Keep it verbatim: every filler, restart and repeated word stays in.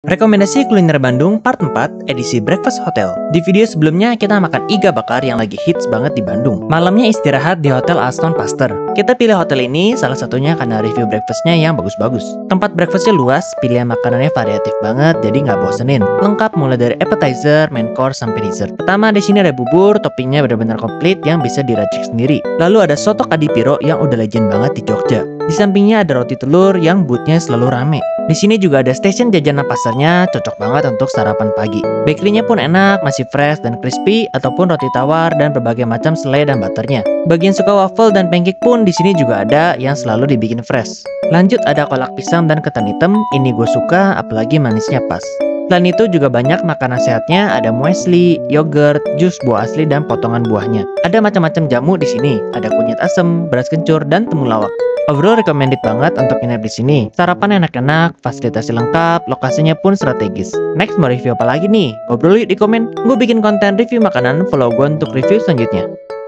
Rekomendasi kuliner Bandung part empat edisi Breakfast Hotel. Di video sebelumnya kita makan iga bakar yang lagi hits banget di Bandung. Malamnya istirahat di Hotel Aston Pasteur. Kita pilih hotel ini salah satunya karena review breakfastnya yang bagus-bagus. Tempat breakfastnya luas, pilihan makanannya variatif banget jadi nggak bosenin. Lengkap mulai dari appetizer, main course sampai dessert. Pertama di sini ada bubur, toppingnya benar-benar komplit yang bisa diracik sendiri. Lalu ada soto kadipiro yang udah legend banget di Jogja. Di sampingnya ada roti telur yang boothnya selalu rame. Di sini juga ada stasiun jajanan pasarnya, cocok banget untuk sarapan pagi. Bakerynya pun enak, masih fresh dan crispy, ataupun roti tawar dan berbagai macam selai dan butternya. Bagian suka waffle dan pancake pun di sini juga ada yang selalu dibikin fresh. Lanjut ada kolak pisang dan ketan hitam, ini gue suka apalagi manisnya pas. Selain itu juga banyak makanan sehatnya, ada muesli, yogurt, jus buah asli dan potongan buahnya. Ada macam-macam jamu di sini, ada kunyit asem, beras kencur dan temulawak. Overall recommended banget untuk nginep di sini. Sarapan enak-enak, fasilitasi lengkap, lokasinya pun strategis. Next mau review apa lagi nih? Ngobrol yuk di komen. Gue bikin konten review makanan, follow gue untuk review selanjutnya.